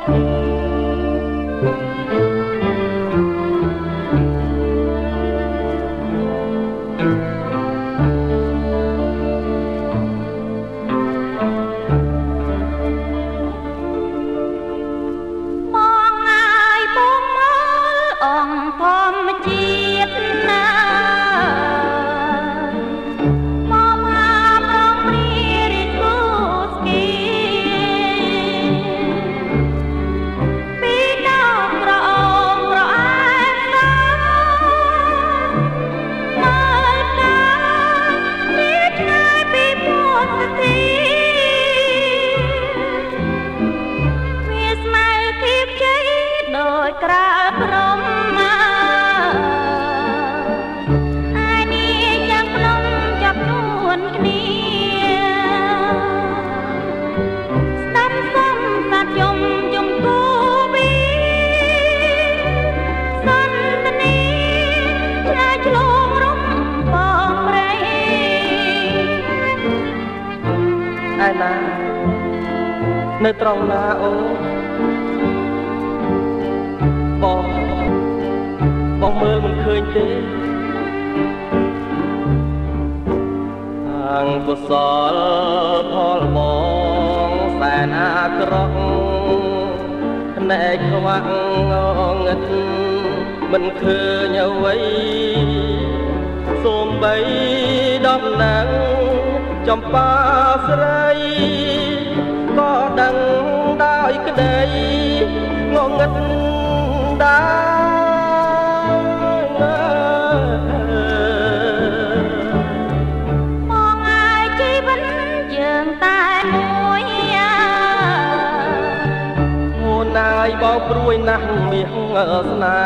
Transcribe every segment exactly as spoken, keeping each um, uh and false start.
នៅត្រង់ណាអូបងបងមើលមិនឃើញទេខាងកុសលផលបងសែនអាក្រក់ភ្នែកខ្វាក់ងងឹតមិនឃើញអ្វីសូម្បីដំណឹងចំបាស្រីក៏ដឹងដោយក្តីងងឹតដែរមកឲ្យជីវិតយើងតែមួយងួនណាយបោកព្រួយណាស់មាសស្នេ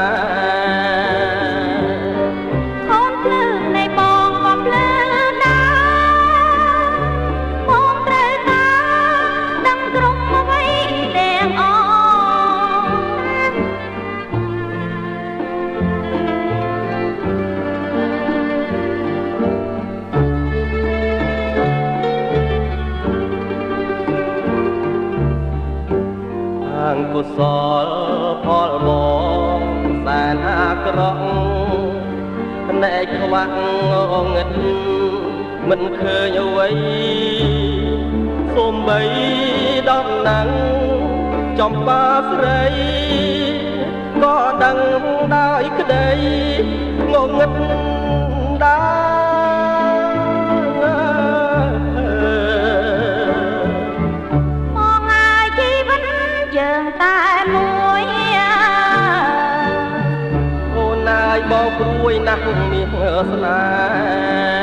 ហ៍កូនភ្លឺនៃបងក៏ភ្លឺកុសលផលបងសែនអាក្រក់ភ្នែកខ្វាក់ងឹតមិនឃើញអ្វីសូម្បីដំណឹងចំបាស្រីក៏ដឹងដោយក្តីងងឹតដែរបោកព្រួយណាស់មាសស្នេហ៍